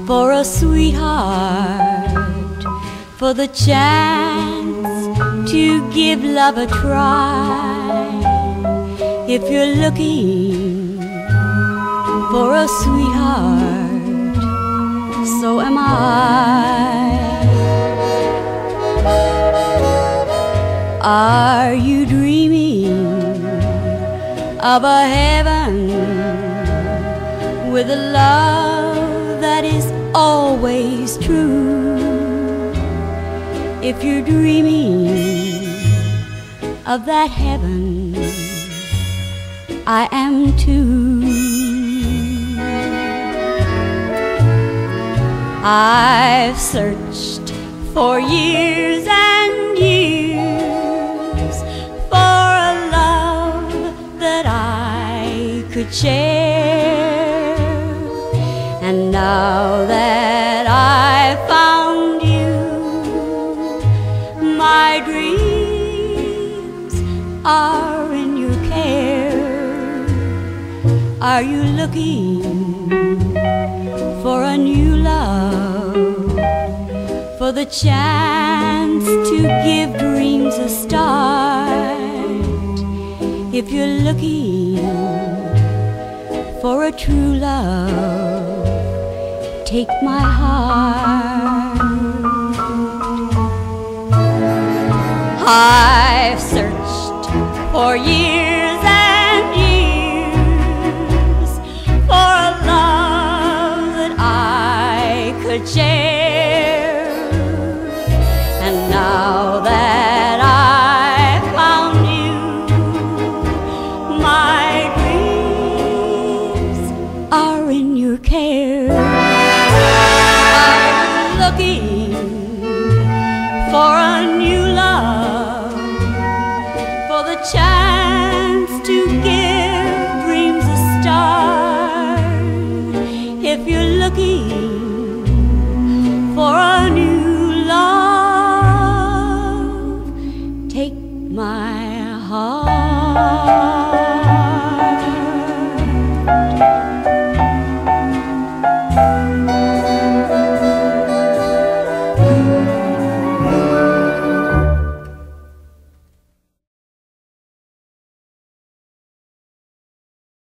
for a sweetheart, for the chance to give love a try. If you're looking for a sweetheart, so am I. Are you dreaming of a heaven with a love that is always true? If you're dreaming of that heaven, I am too. I've searched for years and years for a love that I could share, and now that I found you, my dreams are in your care. Are you looking for a new love, for the chance to give dreams a start? If you're looking for a true love, take my heart. I've searched for years and years for a love that I could share,